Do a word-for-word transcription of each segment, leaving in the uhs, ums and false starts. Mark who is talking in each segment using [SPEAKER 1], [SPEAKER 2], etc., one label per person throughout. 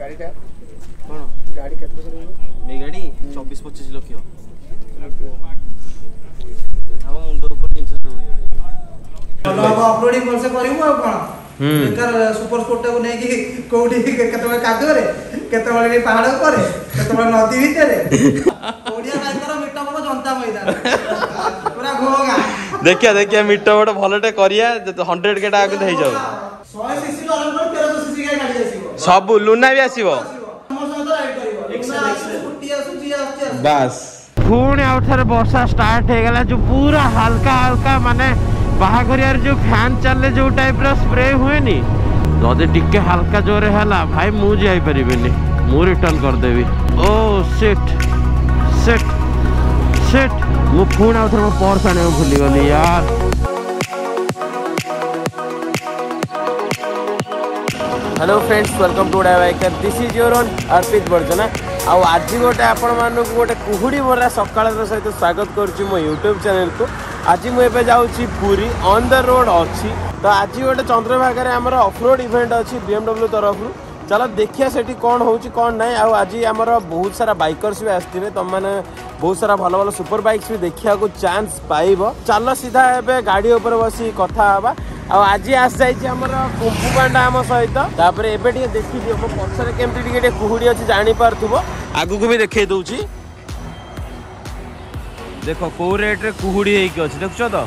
[SPEAKER 1] गाड़ीटा
[SPEAKER 2] कौन
[SPEAKER 1] गाड़ी केते पैसा रहइबो
[SPEAKER 2] मे गाड़ी चौबीस पच्चीस लाख हम मुंड ऊपर जिंस सब
[SPEAKER 1] अब अपलोडिंग करसे करिवो आ कोन बेकार सुपर स्पोर्ट को नै कि कोठी केते कादो रे केते बळे पहाड़ ऊपर केते बळे नदी भीतर ओडिया भाईकर मिटा बाबा जनता मैदान पूरा घोगा
[SPEAKER 2] देखिया देखिया मिटा बड़ भलटे करिया सौ केटा आके देई जाऊ
[SPEAKER 1] सौ सीसी डॉलर पर तेरह सौ सीसी गाड़ी आसीबो
[SPEAKER 2] सब लुना भी आसीबो
[SPEAKER 1] हमर संग राइड करिवो एक्सेल एक्सेल फुटी आसु जी आस्ते
[SPEAKER 2] बस पुणी आउथरे वर्षा स्टार्ट हो गला जो पूरा हल्का हल्का माने बाहाघरियार जो फैन चले जो टाइप रो स्प्रे हुए नी जदि टिके हल्का जोरे हला भाई मु जाई परिबेनी मु रिटर्न कर देबी ओ शिट शिट शिट मु पुणी आउथरे मो पर्स आने भूली गली यार हेलो फ्रेंड्स वेलकम टू डाइवाइकर this is your own Arpit वर्जना आउ आज गोटे आपण मानक गोटे कुहुड़ी भरा सकाळ सहित स्वागत करुच्ची मो यूट्यूब चैनल को आज मुझे जाऊँगी पुरी ऑन द रोड अच्छी तो आज गोटे चंद्रभागा आमर ऑफरोड इवेंट अच्छी बीएमडब्ल्यू तरफ चलो देखिए सेठी कौन होची कौन नहीं आउ आज आमर बहुत सारा बाइकर्स भी आसते तुम मैंने बहुत सारा भल भल सुपर बाइक्स भी देखा चांस पाइब चलो सीधा एबे गाड़ी ऊपर बसी कथा हवा आज आस जामर कुंपू पांडा आम सहित तापर एबे टिके देखि दियो मो पछरे केमती टिके टिके कुहुडी अछि जानि पारथुबो आगु को भी देखे दउची देखो को रेट रे कुहुडी हेइ अछि देखछो तो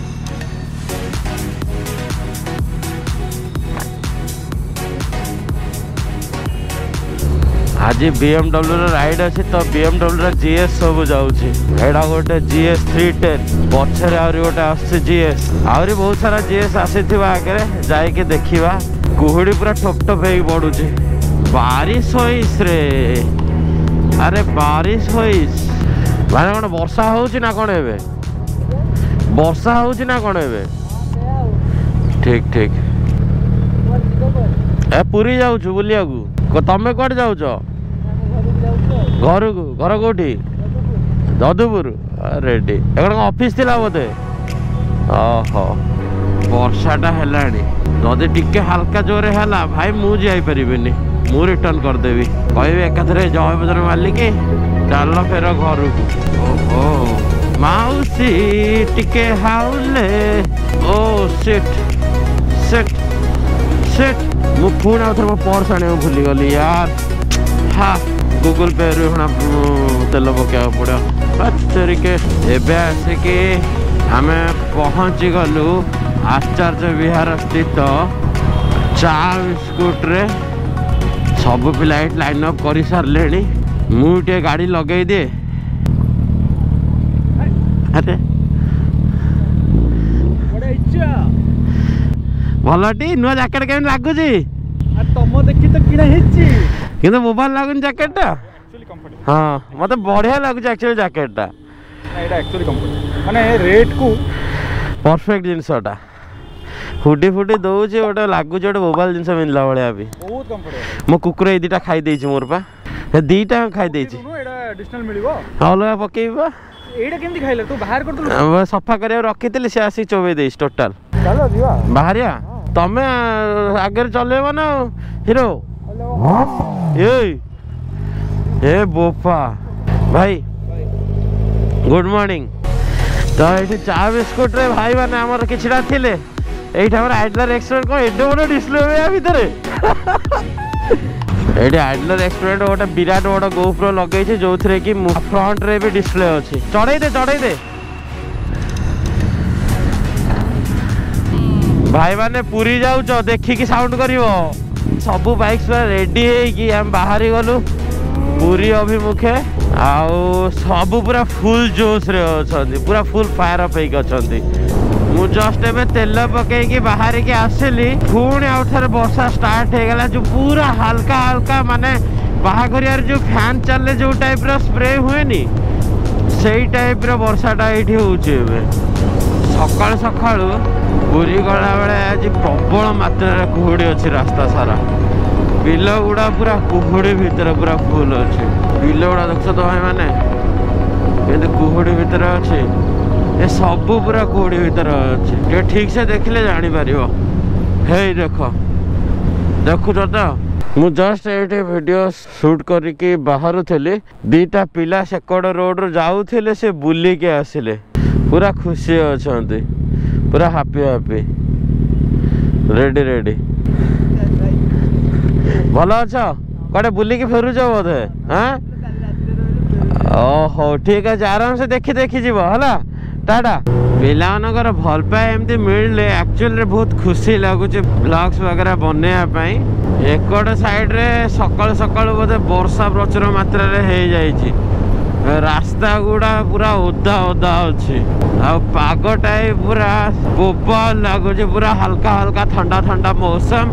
[SPEAKER 2] आज बीएमडब्ल्यू रो राइड अछि तो बीएमडब्ल्यू रो जीएस सब जाउछि एडा गोटे जीएस थ्री टेन पछरे आउरी गोटे आछि जीएस आउरी बहुत सारा जीएस आसीथिबा आगे जाय के देखिबा कुहुडी पूरा ठप ठप हेइ बडुछि बारिश होइस रे अरे बारिश होइस भाई कोन वर्षा होउछि ना कोन एबे वर्षा होउछि ना कोन एबे ठीक ठीक ए पुरी जाउ छु बुलिया को तमे कोड जाउ छ घर को घर कोठी जदुपुर रेडी एकर ऑफिस थिला बोते ओहो वर्षाटा हेलानी जदि टिके हल्का जोरे हला भाई मु जाई परिबेनी मु रिटर्न कर देबी कहबे एकाथरे जय बजर मालिक चल फेर घर को ओहो माउसी टिके हाउले ओ शिट शिट शिट मु फोन आउथर मो पर्स आने भूली गली यार हा गूगल पे रे हना तेल पका पड़ो बच्चरी के एबे आसे के हमें पहुंच गलु आचार्य विहार स्थित चा बिस्कुट रे सब फ्लाइट लाइन अप कर सारे मुझे गाड़ी लगे दे अरे भलटी नुआ जैकेट केम लगुच
[SPEAKER 1] तुम देखी तो किना हेची
[SPEAKER 2] किंतु मोबाइल लागुन जैकेट एक्चुअली कंफर्टेबल हां मते बढ़िया लागुच एक्चुअली जैकेट टा
[SPEAKER 1] एटा एक्चुअली कंफर्टेबल माने रेट को
[SPEAKER 2] परफेक्ट जिंसटा हुडी फुडी दउची ओटा लागुच ओटा मोबाइल जिंस मिलला बळिया भी
[SPEAKER 1] बहुत कंफर्टेबल
[SPEAKER 2] मो कुकुर ए दीटा खाई देछि मोर पा ए दीटा खाई देछि
[SPEAKER 1] एटा एडिशनल मिलिबो
[SPEAKER 2] अलगा पकेइबा
[SPEAKER 1] एटा केमती खाइला तू बाहर कर दलु
[SPEAKER 2] सफा करे रखितले से आसी चोबे देइस टोटल
[SPEAKER 1] चलो दिवा
[SPEAKER 2] बाहरिया तमे आगे चलेबो ना हीरो ए ए बोपा भाई गुड मॉर्निंग तो ये चा बिस्कुट रे भाई माने हमर किछड़ा थिले एठा हमर आइडलर एक्सपेरिमेंट को एडे बड़ डिस्प्ले होया भीतर एडे आइडलर एक्सपेरिमेंट गोटे विराट बड़ गोप्रो लगे छे जोथरे कि फ्रंट रे भी डिस्प्ले अछि चढ़ाई दे चढ़ाई दे भाई माने पूरी जाऊ छ देखि कि साउंड करिवो सब बाइक्स पूरा रेडी है कि हम बाहर गलु पूरी अभिमुखे आउ सब पूरा फुल जोश रे अछंती पूरा फुल फायर अप हेक अछंती मु जस्ट एबे तेल पके कि बाहर के आसली पुणी आउथर वर्षा स्टार्ट हो गला जो पूरा हल्का हल्का माने बाहाघरियार जो फैन चले जो टाइप रो स्प्रे हुए नी सेई टाइप रो वर्षाटा एठी होउची एबे सकाळ सकाळ पुरी गला बेले आज प्रबल मात्रा कुहुड़ी अच्छी रास्ता सारा बिल गुड़ा पूरा कुहुड़ी भितर पूरा फुल अच्छे बिल गुड़ा देख तो भाई मैंने कुहुड़ी भितर अच्छे ये सब पूरा कुहुड़ी भितर अच्छे ठीक से देखले जानी पारिबो हे देख देखु तो मु जस्ट ये वीडियो शूट करके बाहर थी दीटा पिला सेकड़ रोड रू जाऊे से बुलिक आसिले पूरा खुशी अच्छा पूरा हापी हापी रेडी रेडी भल अछ कड़े बुलिक फेरुच बोधे हाँ ओहो ठीक है आराम से देखी देखी जीव है टाटा पिलानकर भल पाए एमती मिलले एक्चुअली बहुत खुशी लगुच ब्लॉग्स वगैरह बनवाई एकड़ साइड रे सकाल सकाल बोधे वर्षा प्रचुर मात्रा रे हो जाइए रास्ता गुड़ा पूरा ओदा ओदा अच्छी आगटा पूरा बोबल लगुच पूरा हल्का हल्का ठंडा ठंडा मौसम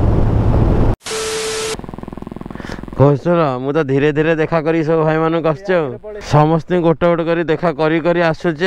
[SPEAKER 2] कहल मु तो धीरे धीरे देखा करी सब भाई मान समस्त गोटे गोटे कर देखा करी करी आसुचे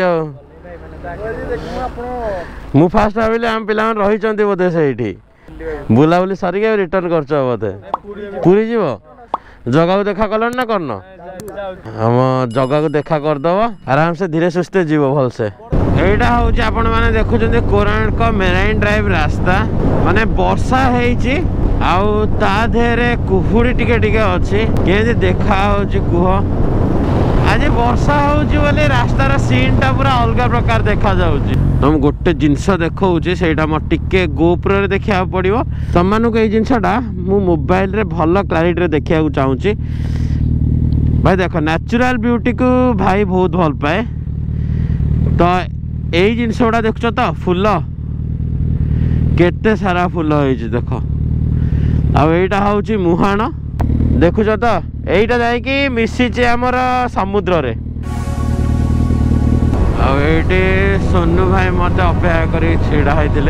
[SPEAKER 2] मु फास्ट भाविली आम पिला रही बोधे से बुलाबुली सरिक रिटर्न कर बोधे पूरी जीव जगह को देखा कल ना करन हम जगह को देखा करदब आराम से धीरे सुस्थे जीव भलसे यहाँ हूँ आपण मैंने देखुं कोरांट मेराइन ड्राइव रास्ता माने वर्षा है आउ ता देहरे कुहुड़ी टिके टिके अच्छी केमती देखा कुह आज वर्षा हो रास्तार सीन टा पूरा अलग प्रकार देखा जाउची तुम गोटे जिनस देखा से टिके गोपुर देखा पड़ो तुम मानक ये जिनसटा मु मोबाइल रे भल क्लारिटी रे देखा चाहूँगी भाई देख नेचुरल ब्यूटी को भाई बहुत भल पाए तो यही जिनस गुड़ा देखुच तो फूल केते सारा फूल हो देख आईटा हूँ मुहाण देखुच तो यहीटा जाकि मिसी आमर समुद्र रे आईटी सोनू भाई मत अपेक्षा कर छिड़ा होते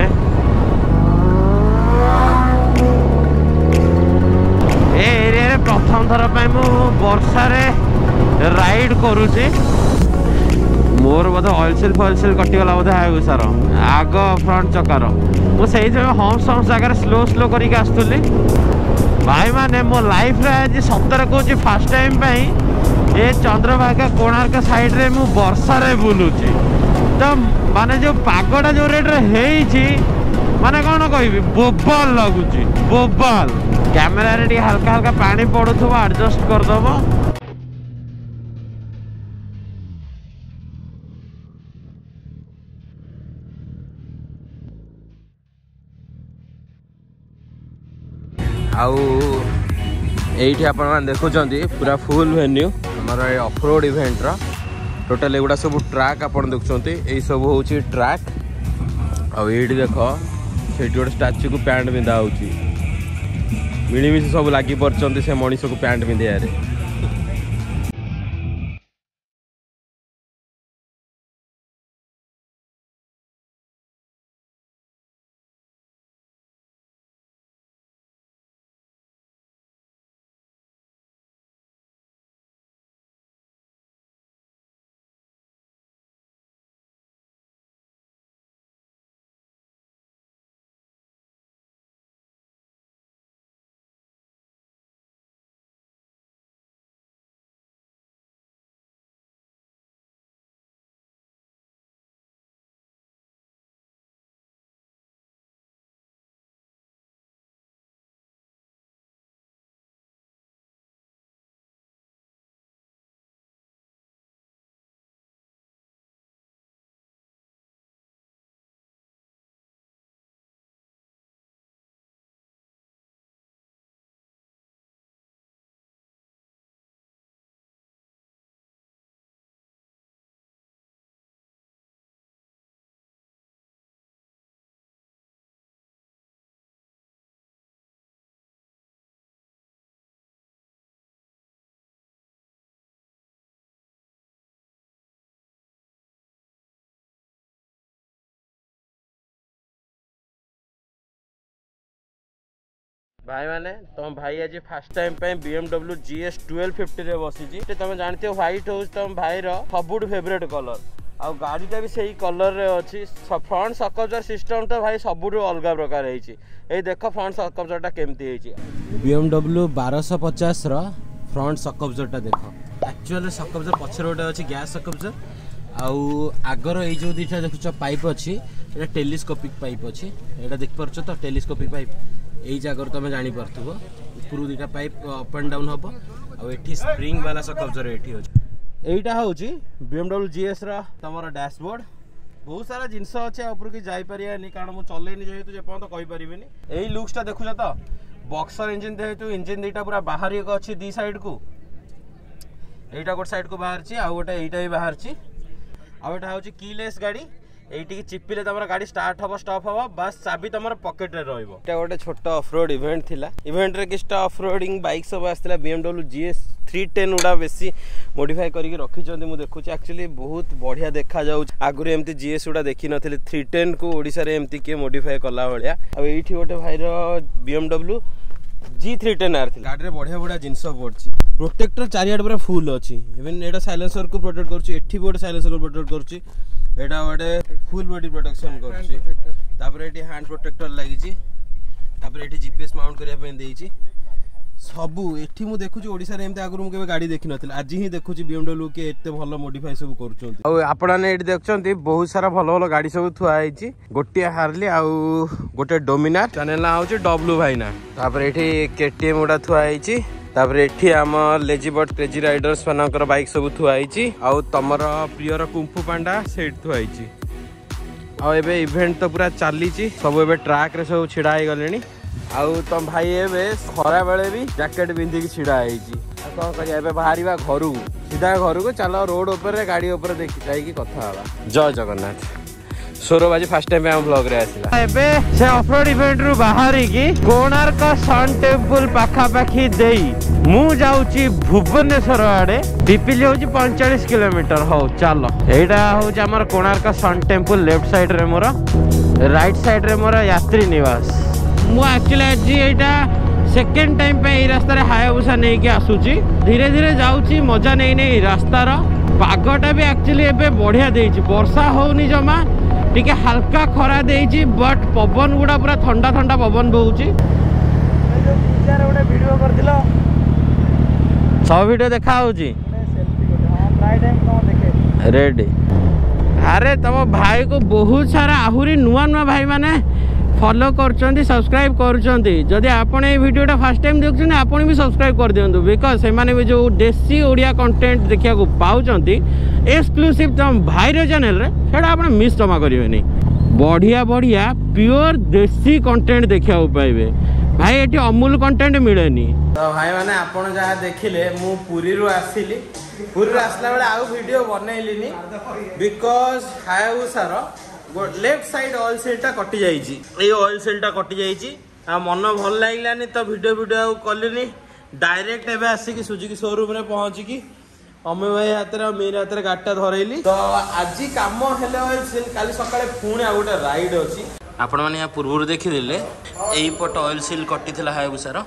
[SPEAKER 2] एरिया प्रथम थर पर वर्षा रे राइड करुचे मोर बोधे ऑयल सेल फॉयल सेल कटिगला बोधे हाई सार आग फ्रंट चकार मुझे हम्स हम्स जगह स्लो स्लो करके आसुली भाई माने मो लाइफ रे आज सतर कहूँ फास्ट टाइम ये चंद्रभागा कोणार्क साइड रे मु वर्षा रे बुलूची तो माने जो पागटा जो रेट रे माने कौन कह बोबल लगुच बोबल कैमेरा रे टी हल्का हल्का पानी पड़ुथबो एडजस्ट करदबो आउ एठी आपण मान देखुचंती पूरा फुल वेन्यू हमर ऑफ रोड इवेंट रा टोटल एगुडा सब ट्रैक आपण देखुचंती एई सब होउची ट्रैक आउ एठी देखो सेठी गोटे स्टैच्यू को पैंट बिंदा होउची मिळिमिशी सब लागि परचंती से मणिष को पैंट बिंदिया रे भाई माने तुम भाई आज फास्ट टाइम पे बीएमडब्ल्यू जीएस ट्वेल्व फिफ्टी रे बसी तुम जानते हो व्हाइट हाउस तुम भाई सबुठ फेवरेट कलर आ गाड़ीटा भी सही कलर रे अच्छी फ्रंट सकब्जर सिस्टम तो भाई सबुठ अलग प्रकार है देख फ्रंट सकब्जरटा केमती बीएमडब्ल्यू बारह पचास फ्रंट सकब्जरटा देख एक्चुअली सकब्जर पछरे गोटे अच्छी गैस सकब्जर आउ आगर ये जो दुटा देखुच पाइप अच्छी टेलीस्कोपिक पाइप अच्छी यहाँ देख पार्छ तो टेलीस्कोपिक पाइप यही जगह तुम जापर
[SPEAKER 3] उपरू दुटा पाइप अप एंड डाउन हम आठी स्प्रिंग वाला सकल्चर ये अच्छे यहीटा हूँ B M W G S रम डैशबोर्ड बहुत सारा जिनस अच्छे ऊपर की जापारे कारण मुझे चलैनी जेहेतु जेपर्यंत कहीपरि यही लुक्सटा देखुच तो बक्सर इंजिन जेहेतु इंजिन दुटा पूरा बाहर एक अच्छी दी साइड को यहीटा गोटे साइड को बाहर आउ गोटे यहीटा भी बाहर आउटा हूँ कीलेस गाड़ी ये चिपिले तुम गाड़ी स्टार्ट हम स्टॉप हम बस चाबी तुम पकेट रे रहा गोटे छोट ऑफरोड इवेंट थिला इवेंट रे किछटा ऑफरोडिंग बाइक सब आसला B M W G S three ten गुड़ा बेसी मॉडिफाई करके रखी मुझे देखुची एक्चुअली बहुत बढ़िया देखा जाऊ आगुरी एमती जी एस गुड़ा देखी नथिले थ्री टेन को ओडिसा रे एमती किए मॉडिफाई कला भाया अब एठी गोटे भाईर B M W G three ten R गाड़ी में बढ़िया बढ़िया जिनस पड़ी प्रोटेक्टर चारिआड पूरा फुल अच्छी इवन एटा साइलेंसर को प्रोटेक्ट करुच्ची एठी गोटे साइलेंसर को प्रोटेक्ट करुच्ची एटा गोटे फुल बॉडी प्रोटेक्शन करुच्ची तापर एठी हैंड प्रोटेक्टर लगी तापर एठी जीपीएस माउंट करिया पे देइची सबू एठी मु देखुची ओडिसा रे एमते आगुरु मु केबे गाड़ी देखि नथिल आज ही देखुची बीएमडब्ल्यू के एते भलो मॉडिफाई सब करूचंती आ आपना ने एठी देखचंती बहुत सारा भलो भलो गाड़ी सब थुआ आइची गोटिया हार्ली आ गोटे डोमिनार चैनल ना होची डब्ल्यू भाईना तापर एठी केटीएम उडा थुआ आइची तापर एठी हम लेजीबर्ड क्रेजी राइडर्स मानकर बाइक सब थुआ आइची आ तमर प्रियर कुंफू पांडा सेट थुआ आइची आ एबे इवेंट तो पूरा चलीची सब एबे ट्रैक रे सब छिड़ा आइ गलेनी आउ तुम भाई एबे खरा बेले भी जैकेट पिंधिकी छिड़ा होइची कौन करिया एबे बाहरिबा घरु सीधा घर को चलो रोड ऊपर गाड़ी ऊपर देखि जाइकी कथा हवा जय जगन्नाथ सोरो बाजी फर्स्ट टाइम हम व्लॉग रे आसिला एबे से ऑफरोड इवेंट रु बाहरी की कोणार्क सन टेम्पल पाखा पाखी देई मु जाउची भुवनेश्वर आडे पिपिली होची पैंतालीस किलोमीटर हो चलो एटा होची हमर Konark sun temple left side रे मोर राइट साइड रे मोर यात्री निवास मु एक्चुअली आज एटा सेकेंड टाइम पे ए रास्ता रे हायाबुसा नहीं के आसुची धीरे धीरे जाउची मजा नहीं नहीं रास्तार पागटा भी एक्चुअली एबे बढ़िया देइची वर्षा होनी जमा टिके हल्का खरा देइची बट पवन गुड़ा पूरा ठंडा ठंडा पवन बहुची वीडियो कर दिलो सब वीडियो देखा होची रेडी अरे तम भाई को बहुत सारा आहुरी नुआ नुआ भाई माने फॉलो करछंती सब्सक्राइब करछंती जदि आपण ए वीडियोटा फर्स्ट टाइम देखछन आपण भी सब्सक्राइब कर दियंतु बिकॉज से माने भी जो देसी ओडिया कंटेंट देखिया को पाउचंती एक्सक्लूसिव तम भाई रे चैनल रे सेडा आपण मिस जमा करिवेनी बढ़िया बढ़िया प्योर देसी कंटेंट देखिया को पाइबे भाई एटी अमूल कंटेंट मिलेनी तो भाई माने आपण जहा देखिले मु पुरी रु आसिली पुरी रु आसला बेले आउ वीडियो बनैलिनी बिकॉज हायाबुसार लेफ्ट साइड ऑयल सेलटा कटि जाइछि ए ऑयल सेलटा कटि जाइछि आ मन भल लागलानी तो वीडियो वीडियो कलिनी डायरेक्ट एबे आसी की सुजुकी शोरूम रे पहुंची की अमे भाई हातरे मेरे हातरे गाड़ीटा धरैली तो आज काम हेले ऑयल सेल काली सकाळे पुणी आ गोटे राइड अछि आपण माने या पूर्व देखि देले एई पट ऑयल सेल कटिथिला हायाबुसार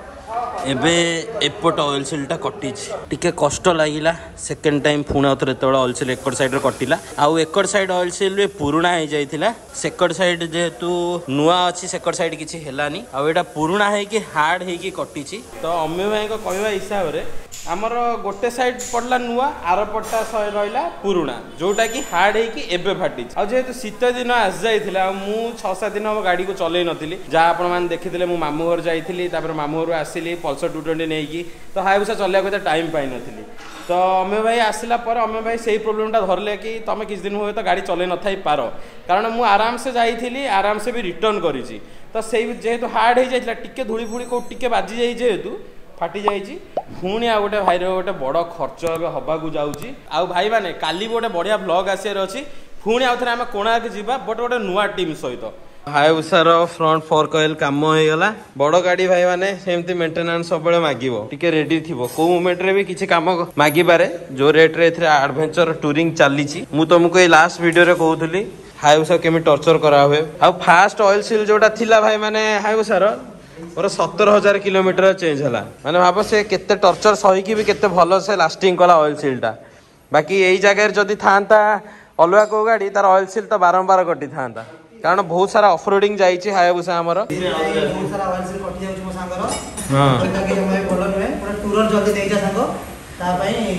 [SPEAKER 3] एबे एपट ऑयल सेलटा कटिछि टिके कष्ट लागिला सेकेंड टाइम पुणी आउथरे तळे ऑयल सेल एकड़ साइड रे कटिला आउ एकड़ साइड ऑयल सेल रे पुरुणा हे जाइथिला सेकड़ साइड जेतु नुआ अछि सेकड़ साइड किछि हेलानी आउ एटा पुरुणा हे कि हार्ड हे कि कटिछि तो अम्मे भाई को कहवा हिसाब रे आमर गोटे साइड पड़ला नुआ आर पट्टा रहा पुरुणा जोटा कि हार्ड है कि एबे फाटी आ जेहेतु शीत दिन आस जाइथिला मु छह सात दिन हम गाड़ी को चलै नथिली जा आपण मान देखिथिले मु मामू घर जाइथिली तापर मामू घर आसिली पल्सर टू ट्वेंटी नहीं की तो हायाबुसा चलिया को टाइम पाई नथिली तो अमे भाई आसला पर अमे भाई सही प्रोब्लेमटा धरले कि तुम किछ दिन हुए तो गाड़ी चलै न थाई पारो कारण मु आराम से जाइथिली आराम से भी रिटर्न करिछि तो सही जेहेतु हार्ड हो जाइथिला टिके धूली फुली को टिके बाजी जाई जेहेतु फाटी जाइछि पुणी आ गोटे भाई गोटे बड़ खर्च एबे हबा को जाउछि आ भाई माने काली गोटे बढ़िया व्लॉग आसियार अछि पुणी आउ थरे हम कोणार्क जिबा बट गोटे नुआ टीम सहित हायाबुसार फ्रंट फोर्क ऑयल काम हो गला बड़ गाड़ी भाई माने सेमती मेंटेनेंस सब बेले मागिबो टिके रेडी थिबो को मोमेंट रे भी किछि काम मागी पारे जो रेट रे एथरे एडवेंचर टूरिंग चलीछि मु तुमको ए लास्ट वीडियो रे कहउथली हायाबुसा केमी टॉर्चर करा हुए आ फास्ट ऑयल सील जोटा थिला भाई माने हायाबुसार मोर सत्तर हजार किलोमीटर चेंज है मैंने भाव से केते टर्चर सहीकि भी केते भल से लास्टिंग कला ऑयल सीलटा बाकी यही जगह जदि था अलग को गाड़ी तार ऑयल सील तो बारंबार कटि था कारण बहुत सारा ऑफरोडिंग जाइछि हायाबुसा हमर बहुत सारा ऑयल सील कटि जाउछि मो सांगर हां ताकि हम बोल नुहे पूरा टूरर जल्दी देइजा सांगो ता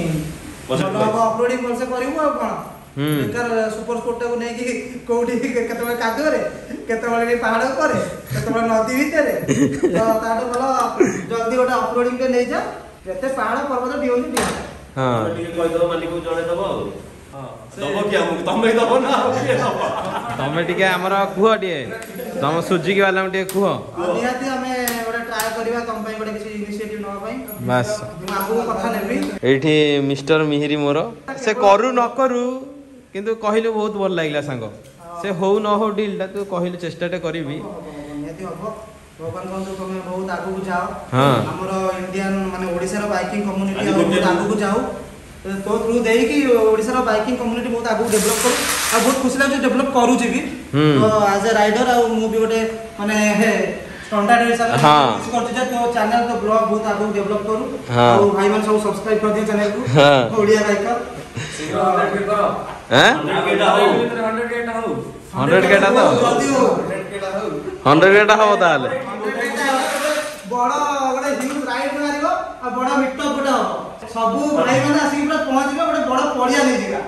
[SPEAKER 3] पई हम ऑफरोडिंग कर से करिवो आ कोन बेकार सुपर स्पोर्ट को नै कि कोठी केते कादो रे
[SPEAKER 1] केतबळे पहाड़ ऊपर केतबळे नदी भितर तो ताटो बोलो जल्दी गोटे अपलोडिंग के नै जा जते पहाड़ पर्वत डिओनी दिया
[SPEAKER 2] हां
[SPEAKER 4] ठीक कहि दो मालिक को जणे दबो हां दबो कि हमको तमे दबो ना के दबो
[SPEAKER 3] तमे टिके हमर कुह टिए तम सुजुकी वाला टिए कुह
[SPEAKER 1] निहाती हमें गोटे ट्राई करबा तम पई गोटे किसी इनिशिएटिव न पई
[SPEAKER 3] बस
[SPEAKER 1] हम आगु कथा नेबी
[SPEAKER 3] एठी मिस्टर मिहिरी मोर से करू न करू किंतु कहिलु बहुत भल लागला संग से हो न हो डील ता तू कहिलु चेष्टाटे करबी
[SPEAKER 1] निहाती हबो भगवान बंधु तुम बहुत आगु जाओ
[SPEAKER 3] हां
[SPEAKER 1] हमर इंडियन माने ओडिसा रो बाइकिंग कम्युनिटी बहुत आगु जाओ तो थ्रू देई कि ओडिसा रो बाइकिंग कम्युनिटी बहुत आगु डेवलप करू आ बहुत खुशी लागे डेवलप करू छी भी तो एज ए राइडर आ मु भी गोटे माने स्टैंडर्ड हिसाब से करते जे तो चैनल तो ब्लॉग बहुत आगु डेवलप करू आ भाई मन सब सब्सक्राइब कर दियो चैनल को ओडिया बाइकर
[SPEAKER 4] हंड्रेड के करो
[SPEAKER 3] हैं
[SPEAKER 4] हंड्रेड के हो हंड्रेड के हो
[SPEAKER 3] हंड्रेड केटा तो
[SPEAKER 1] जल्दी हो
[SPEAKER 3] हंड्रेड केटा हो ताले
[SPEAKER 1] बड़ा गोटे ह्यूज राइड मारिबो आ बड़ा मिटअप गोटे हो सब भाई माने आसी पूरा पहुंच जिबो गोटे बड़ा पड़िया नै जिगा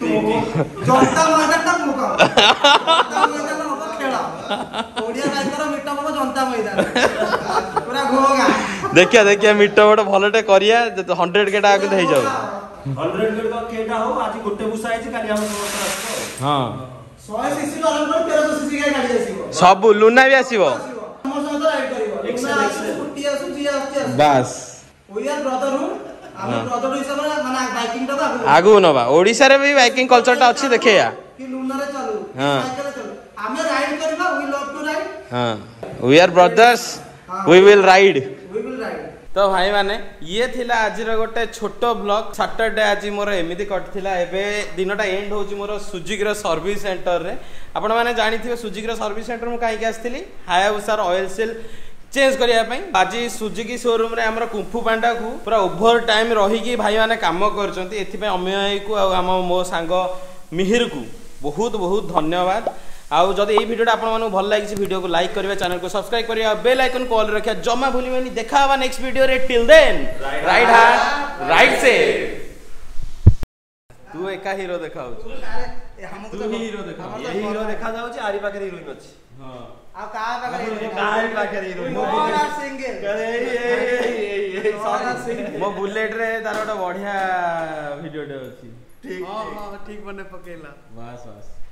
[SPEAKER 1] जनता मैदान तक मुका जनता मैदान हो खेला ओडिया बाइकर मिटअप हो जनता मैदान पूरा घोगा
[SPEAKER 3] देखिया देखिया मिटअप गोटे भलटे करिया हंड्रेड केटा आके देई जाऊ
[SPEAKER 4] हंड्रेड के तो केटा हो आज गोटे बुसा आइछ काली हम समस्त आसबो
[SPEAKER 3] हां
[SPEAKER 1] सौ सीसी रो आरंभ कर तेरह सौ सीसी के गाड़ी आसीबो
[SPEAKER 3] सब लुना भी आसीबो
[SPEAKER 1] हमर संग राइड करिवो
[SPEAKER 4] एक्सेल एक्सेल
[SPEAKER 1] छुट्टी आसु जी आस्ते
[SPEAKER 3] बस
[SPEAKER 1] वी आर ब्रदरहुड हम ब्रदरहुड हिसाब रे माने बाइकिंग तो आगु
[SPEAKER 3] आगु नबा ओडिसा रे भी बाइकिंग कल्चर टा अछि देखिया
[SPEAKER 1] कि लुना रे चलू
[SPEAKER 3] हां
[SPEAKER 1] साइकिल चलू हमें राइड करबा वी लव टू राइड
[SPEAKER 3] हां we are brothers we will ride
[SPEAKER 1] we will ride
[SPEAKER 3] तो भाई माने ये थिला आज गोटे छोट ब्लॉग सैटरडे आज मोर एमिति कटिला एबे दिनटा एंड होची मोर सुजुकी रो सर्विस सेंटर रे आपण माने जानिथिबे सुजुकी रो सर्विस सेंटर मु काई के आस्थिली हायाबुसा रो ऑयल सेल चेंज करिया पई आज सुजुकी शोरूम रे हमर कुंफू पांडा को पूरा ओवर टाइम रही की भाई माने काम करचंती एथि पे अमय को आ हम मो सांग मिहिर को बहुत बहुत धन्यवाद आउ जदि ये वीडियो आपण मानु भल लागिछि वीडियो को लाइक करिवे चैनल को सब्सक्राइब करिवे बेल आइकन को ऑल रखिया जम्मा भूलिबेनी देखा हवा नेक्स्ट वीडियो रे till then ride hard ride safe तू एका हीरो देखाउ
[SPEAKER 4] तू ही हीरो देखा ये हीरो देखा जाउ छी आरी पाखे हीरोइन अछि हां
[SPEAKER 1] आ का पाखे
[SPEAKER 4] काहे पाखे हीरोइन
[SPEAKER 1] मो बुलेट सिंगल
[SPEAKER 4] अरे ए ए ए
[SPEAKER 3] मो बुलेट रे तार ओटा बढ़िया वीडियो डे अछि
[SPEAKER 4] ठीक
[SPEAKER 1] हां हां ठीक बने पकेला
[SPEAKER 3] बस बस